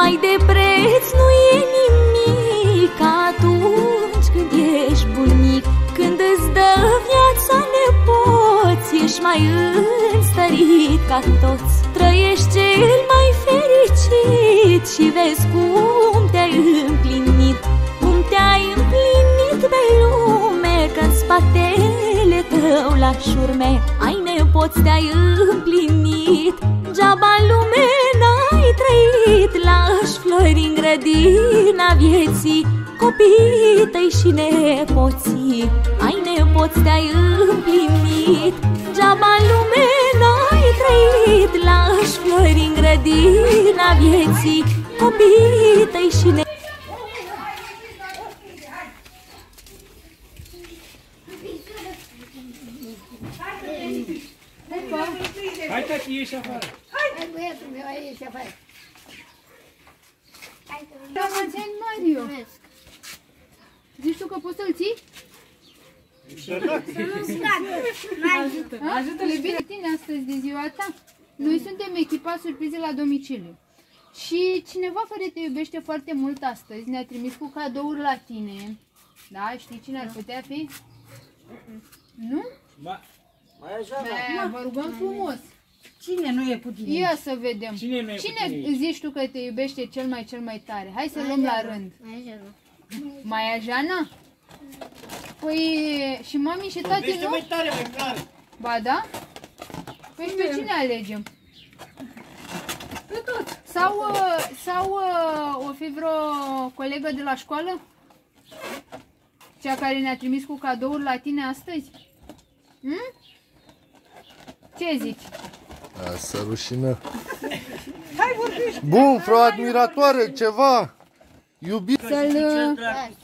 Mai de preț nu e nimic ca atunci când ești bunic, când îți dă viața nepoți, ești mai înstărit ca toți. Trăiești cel mai fericit și vezi cum te-ai împlinit, cum te-ai împlinit pe lume, că-n spatele tău lași urme. Ai nepoți, te-ai împlinit, geaba în lume n-ai trăit. Lași flori în grădina vieții, copiii tăi și nepoții. Ai nepoți, te-ai împlinit, geaba în lume n-ai trăit. Lași flori în grădina vieții, copiii tăi și nepoții. Hai, tati, ieși afară! Hai, băiatul meu, hai, ieși afară! La mulți ani, Mario! Zici tu că poți să-l ții? Ajută-le bine tine astăzi de ziua ta. Noi suntem echipa surprize la domiciliu. Și cineva care te iubește foarte mult astăzi ne-a trimis cu cadouri la tine. Da, știi cine ar putea fi? Nu? Vă rugăm frumos. Cine nu e putin? Ia să vedem. Cine zici tu că te iubește cel mai tare? Hai să luăm la rând. Maia Jana? Păi și mami și tati nu? mai tare, mai clar. Ba da? Păi și pe cine alegem? Pe tot. Sau o fi vreo colegă de la școală? Cea care ne-a trimis cu cadouri la tine astăzi? Ce zici? Asta rușină. Bun, frau admiratoare, ceva. Iubit. Să-l...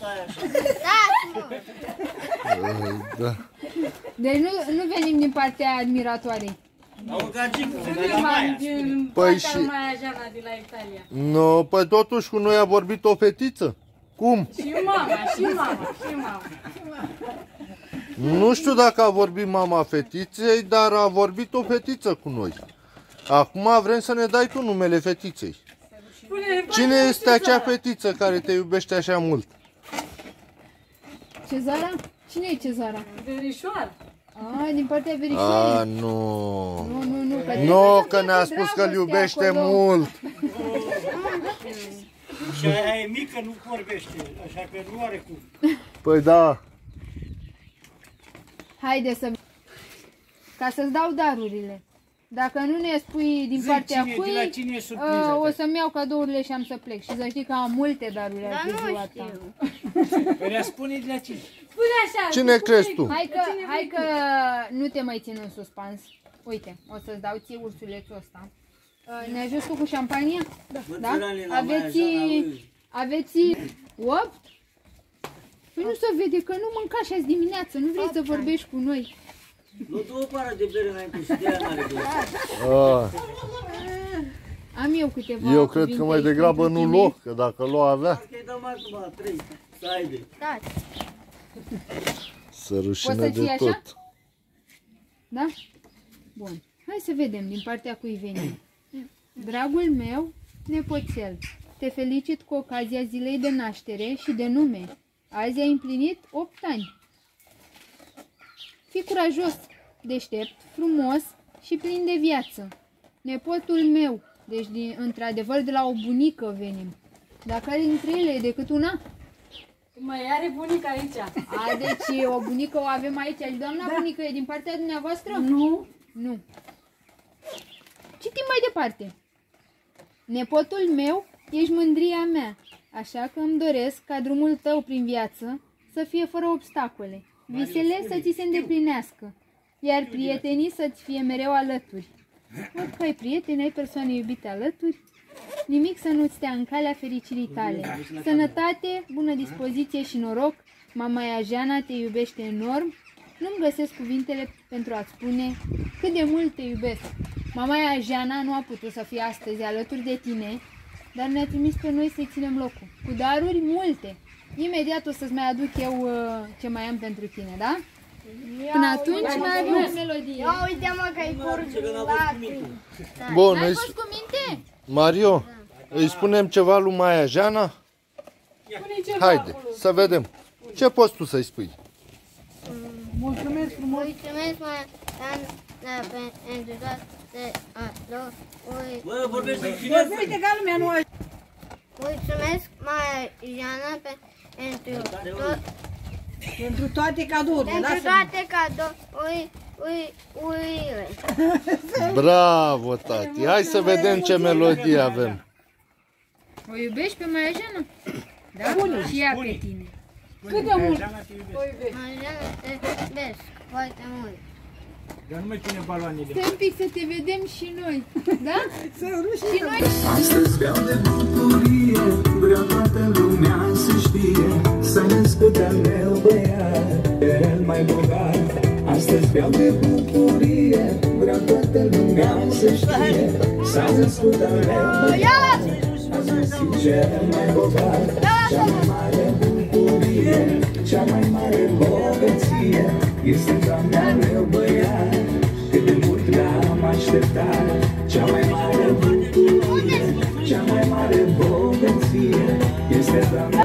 Da. Deci nu venim din partea admiratoarei. Păi și... No, păi totuși cu noi a vorbit o fetiță. Cum? Și mama. Nu știu dacă a vorbit mama fetiței, dar a vorbit o fetiță cu noi. Acum vrem să ne dai tu numele fetiței. Cine este acea fetiță care te iubește așa mult? Cezara? Cine e Cezara? Verișoară. Din partea verișoarei? Nu. Nu, că ne-a spus că îl iubește mult. Și aia e mică, nu vorbește, așa că nu are cum. Păi da. Haide să... Ca să-ți dau darurile. Dacă nu ne spui din partea cui, o să-mi iau cadourile și am să plec. Și să știi că am multe daruri de ziua ta. Păi spune de la cine. Spune așa. Cine crezi tu? Hai că nu te mai țin în suspans. Uite, o să-ți dau ție ursulețul ăsta. Ne ajuți cu șampania? Da? Aveți 8? Păi nu se vede că nu mâncași azi dimineață, nu vrei să vorbești cu noi. Nu tu o pară de bere înainte și de aia n-are bere. Am eu câteva. Eu cred că mai degrabă nu lua, că dacă lua avea. Parcă îi dăm acum 3, să aibă. Să rușină de tot. Da? Bun. Hai să vedem din partea cui venim. Dragul meu, nepoțel, te felicit cu ocazia zilei de naștere și de nume. Azi ai împlinit 8 ani. Fii curajos, deștept, frumos și plin de viață. Nepotul meu, deci într-adevăr de la o bunică venim. Dar care dintre ele e decât una? Mai are bunica aici. Deci o bunică o avem aici. Doamna bunică e din partea dumneavoastră? Nu. Citim mai departe. Nepotul meu, ești mândria mea, așa că îmi doresc ca drumul tău prin viață să fie fără obstacole, visele să ți se îndeplinească, iar prietenii să-ți fie mereu alături. Văd că ai prieteni, ai persoane iubite alături, nimic să nu-ți stea în calea fericirii tale. Sănătate, bună dispoziție și noroc, mama Iajana te iubește enorm. Nu-mi găsesc cuvintele pentru a-ți spune cât de mult te iubesc. Mama Iajana nu a putut să fie astăzi alături de tine, dar ne-a trimis pe noi să-i ținem locul, cu daruri multe. Imediat o să-ți mai aduc eu ce mai am pentru tine, da? Până atunci mai avem o melodie. Ia uite mă că-i curgulatul. Bun, n-ai fost cu minte? Mario, Îi spunem ceva lui Maia Jana? Spune ceva Haide, acolo. să vedem. Ce poți tu să-i spui? Mulțumesc frumos. Mulțumesc, pentru toate alor. Bă, vorbește în chineză. Vorbește ca lumea, nu așa. Mulțumesc, Mariana, Pentru toate cadourile. pentru lasă-mă. toate cadourile. Bravo, tati. Hai să vedem ce melodie avem. O iubești pe Maia Jana? Da? Și ea pe tine. Cât de mult? Jana, te iubesc. Mariana, te iubesc foarte mult. Dar nu mai pune baloanele. Stai un pic să te vedem și noi. Da? Și noi. Astăzi vreau de bucurie, vreau toată lumea să știe, să născut al meu băiat, el mai bogat. Astăzi vreau de bucurie, vreau toată lumea să știe, s-a născut al meu băiat, ați găsit cel mai bogat. Cea mai mare bucurie, cea mai mare bogăție, este Doamne al meu băiat, cât de mult l-am așteptat. Cea mai mare bucurie, cea mai mare bogăție, este Doamne.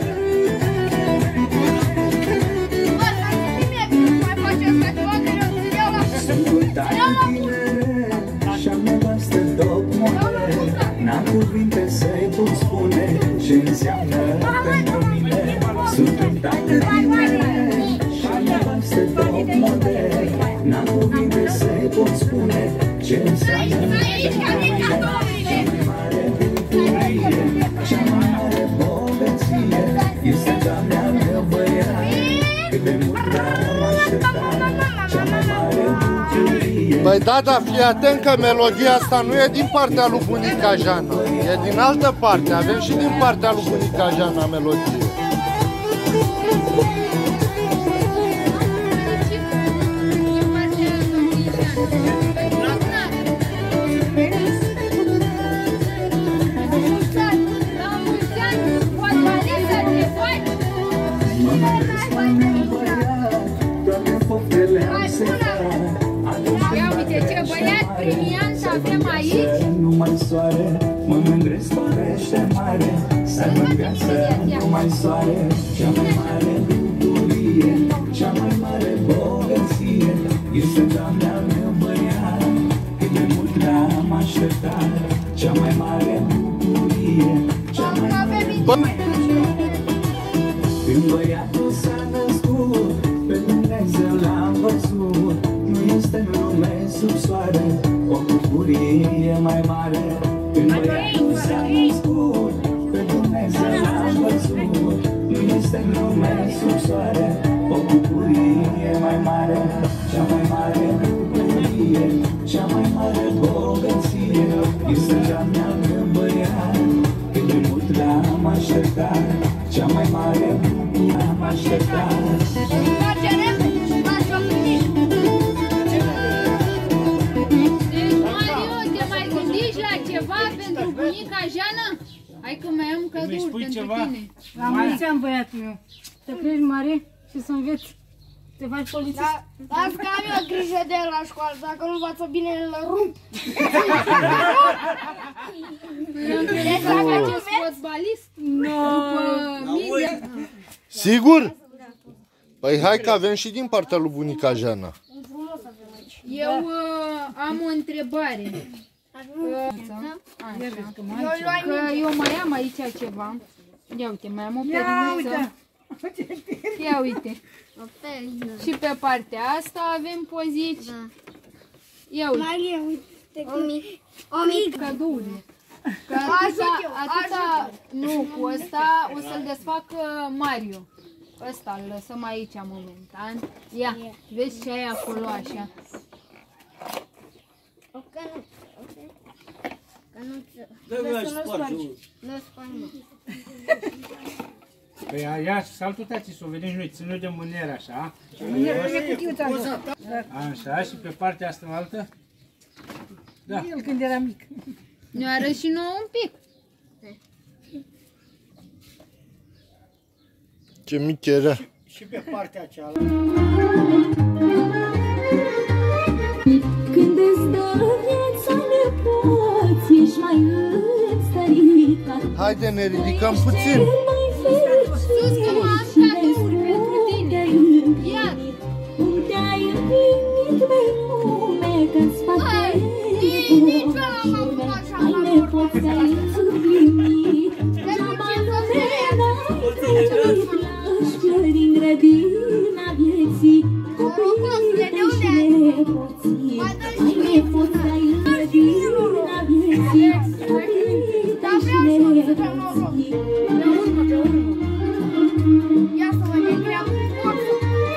Sunt cu tare tinere și-am nevastă tocmodere, n-am cuvinte să-i pot spune ce înseamnă pentru mine. Sunt un tare tinere și-am nevastă tocmodere, n-am cuvinte să-i pot spune ce înseamnă pentru mine. Cea mai mare bucurie, cea mai mare bogăție, este Doamne al meu băiat, cât de mult l-am așteptat. Cea mai mare bucurie. Păi da, dar fii atent că melodia asta nu e din partea lui bunica Jana. E din altă parte. Avem și din partea lui bunica Jana melodie. Ia uite ce băiat premiant avem aici. Numai soare, mă mândresc, florește mare, să aibă în viață numai soare. Cea mai mare bucurie, cea mai mare bogăție, este Doamne al meu băiat, cât de mult l-am așteptat. Cea mai mare bucurie, cea mai mare bogăție. Când băiatul s-a născut, pe Dumnezeu l-am văzut, nu este în lume sub soare o bucurie mai mare. Când băiatul s-a născut, pe Dumnezeu l-am văzut, nu este în lume sub soare o bucurie mai mare. Cea mai mare bucurie, cea mai mare bogăție, este Doamne al meu băiat, cât de mult l-am așteptat. Cea mai mare bucurie am așteptat. Deci, Mario, te mai gândești la ceva pentru bunica Jana? Hai că mai am cadouri spui pentru ceva? tine. La mulți ani, băiatul meu. Să crești mare și să înveți. Te faci polițist. Las că am eu grijă de el la școală, dacă nu învață bine, îl rup. Eu credeam că faceți fotbalist? După media. Sigur? Păi hai că avem și din partea lui bunica Jana. Eu am o întrebare. Așa. Că eu mai am aici ceva. Ia uite, mai am o periniță. Ia uite. Și pe partea asta avem pozici. Ia uite. Maria, uite. O mică. Cadourile. Că atâta, nu, cu ăsta o să-l desfacă Mario. Ăsta îl lăsăm aici momentan. Ia, vezi ce ai acolo așa. Dă-mi spargi. Nu spune. Păi ia saltul tati să o vedem și noi, ținut de mâner așa. Așa, și pe partea asta altă. Da. El când era mic. Ne arăți și nouă un pic. Ce mic era. Și pe partea cealaltă. Când îți dă viața nepoți, ești mai înstărit ca Haide, ne ridicăm puțin. Sus, că mă am cadusuri pentru tine. Iar. Unde ai împlinit vei lume, când spate Nici pe la m-am fumat și am ai nepoți ai împlinit. Geaba lume n-ai trăit, lași flori în grădina vieții. Copiii și nepoții, ai nepoți ai grădina vieții. Copiii și nepoții. Ia să vă negream forță.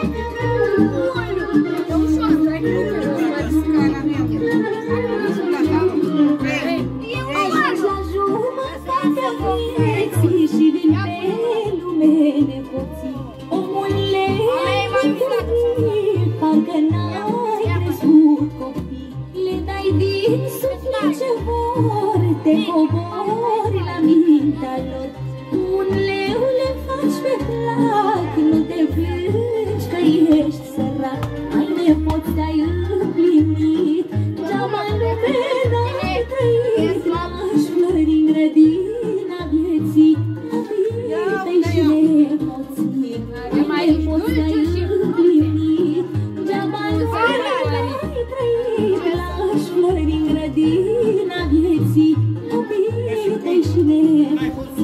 E ușor, stai cu Ajungi la jumătatea vieții și vin pe lume nepoții. Omule, parcă n-ai crescut copii. Le dai din suflet ce vor, te cobori la mintea lor. Un leu le faci pe plac, nu te plângi că ești sărac. Ai nepoți ai împlinit, geaba în lume n-ai trăit. Lași flori în grădina vieții, copiii tăi și nepoții. Ai nepoți ai împlinit, geaba în lume n-ai trăit. Lași flori în grădina vieții, copiii tăi și nepoții.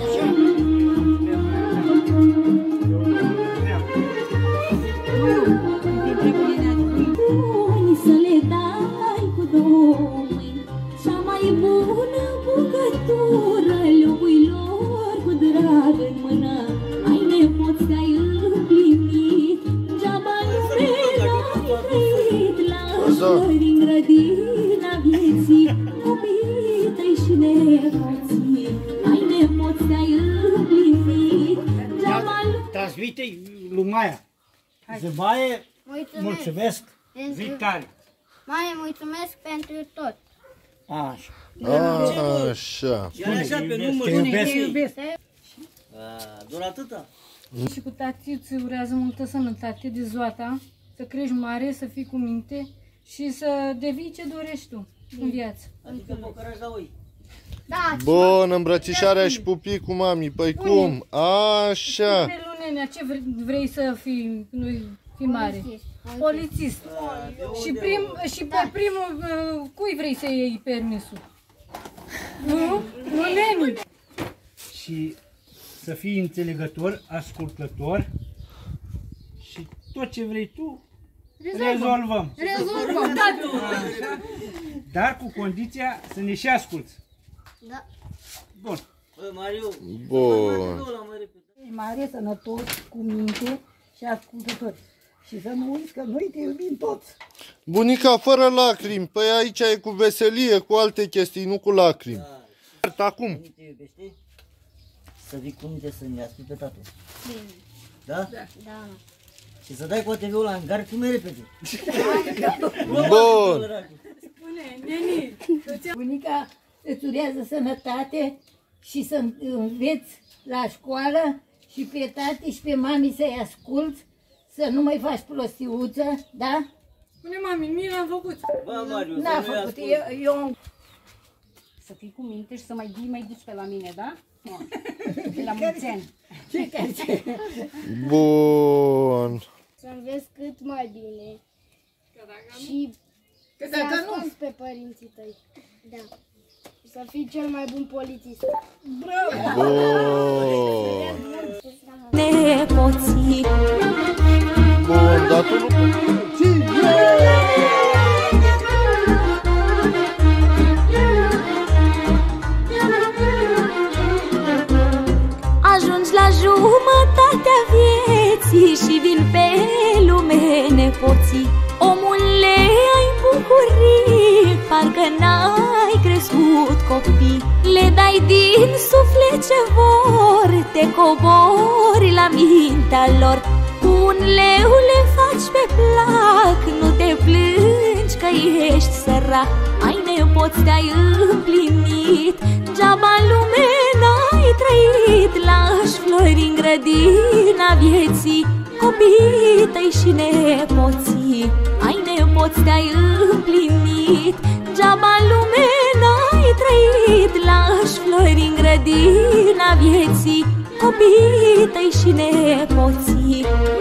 Să le dai cu două mâini cea mai bună bucătură locuilor cu drag în mână. Ai nepoți ai împlinit, geaba lume n-ai trăit. Lași flori în grădina vieții, copiii tăi și nepoții. Ai nepoți ai împlinit, geaba lume. Transmite lui Maia. Zic, Maie, mulțumesc. Victorie. Maie, mulțumesc pentru tot. Așa. Așa. Iar așa pe număr. Te iubesc. Doar atâta? Și cu tati îți urează multă sănătate de ziua ta, să crești mare, să fii cu minte și să devii ce dorești tu în viață. Adică păcărași la oi. Da, Bun, îmbrățișarea și pupii cu mami. Păi cum? Așa. Pe lunenea, ce vrei să fii, nu fii mare? Polițist. Și pe primul, cui vrei să iei permisul? Nu? Luneni. Și să fii înțelegător, ascultător și tot ce vrei tu, rezolvăm. rezolvăm. Dar cu condiția să ne și asculți. Da. Bun. Bă, Mariu. Bun. Mare, sănătos, cu minte și ascultător. Și să nu uiți că noi te iubim toți. Bunica fără lacrimi. Păi aici e cu veselie, cu alte chestii, nu cu lacrimi. Acum. Cum te iubește? Să vii cu minte să ne ascult pe tatu. Da? Da. Și să dai cu ATV-ul la hangar cât mai repede. Bun. Bunica îți urează sănătate și să înveți la școală și pe tati și pe mami să-i asculți, să nu mai faci prostiuță, da? Spune mami, mie l-am făcut. Bă, Mariu, N-a făcut, eu... Să fii cu minte și să mai duci pe la mine, da? De la mulți ani. Bun. Să înveți cât mai bine. Și să dacă nu... asculți pe părinții tăi. Da. Și să fii cel mai bun polițist. Bun. Nepoții. Bun, dar tu nu... Ajungi la jumătatea vieții și vin pe lume nepoții. Omule, ai bucurii, parcă n-ai crescut copii. Le dai din suflet ce vor, te cobori la mintea lor. Cu un leu le faci pe plac, nu te plângi că ești sărac. Ai nepoți, te-ai împlinit, geaba în lume n-ai trăit. Lași flori în grădina vieții, copiii tăi și nepoții. Ai nepoți, te-ai împlinit, geaba în lume n-ai trăit. Lași flori în grădina grădina vieții, copiii tăi și nepoții.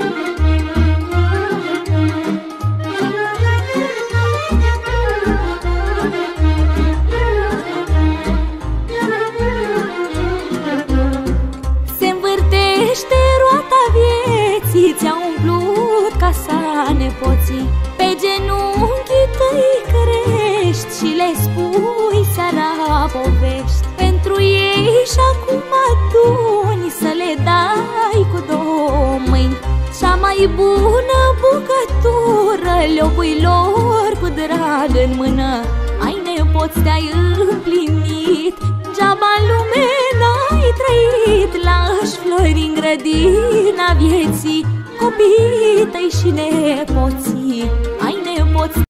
Se învârtește roata vieții, ți-a umplut casa nepoții. Pe genunchii tăi cărești și le spui seara povești. Pentru ei și acum aduni să le dai cu două mâini. Cea mai bună bucătură le-o pui lor cu drag în mână. Ai nepoți, te-ai împlinit, geaba în lume n-ai trăit. Lași flori în grădina vieții, copiii tăi și nepoții. Ai nepoți.